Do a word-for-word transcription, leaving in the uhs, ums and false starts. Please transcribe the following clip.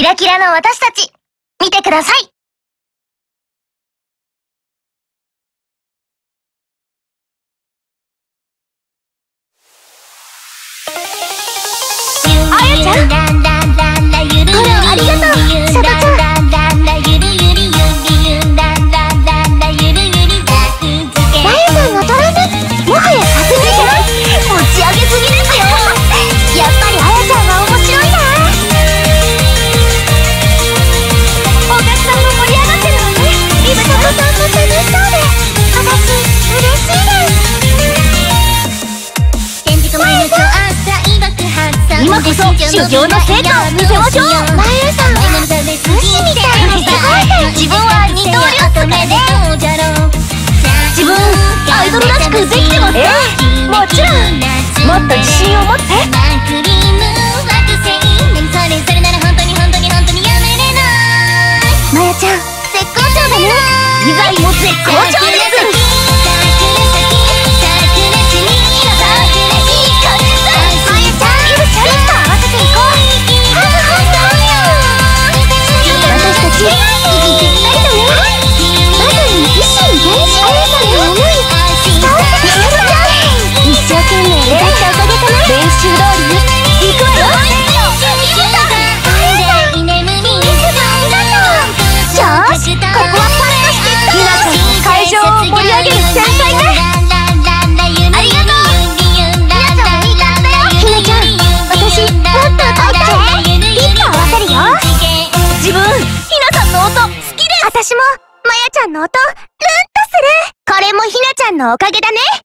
キラキラの私たち、見てください。あやちゃん、フォローありがとう、シャドちゃん。まゆさんのトランプ、もはやさすがじゃん。持ち上げすぎですよ。やっぱりあやちゃんは面白いな。お客さんも盛り上がってるわね。リブタコさんも楽しそうで、私嬉しいです。今こそ修行の成果を見せましょう。まゆさんは武士みたいにすごいから。自分は二刀流っすからね。自分アイドルらしくできてますか？ええ、もちろん。もっと自信を持って。まやちゃん、絶好調だね。以外も絶好調です。私もまやちゃんの音ルンとする。これもひなちゃんのおかげだね。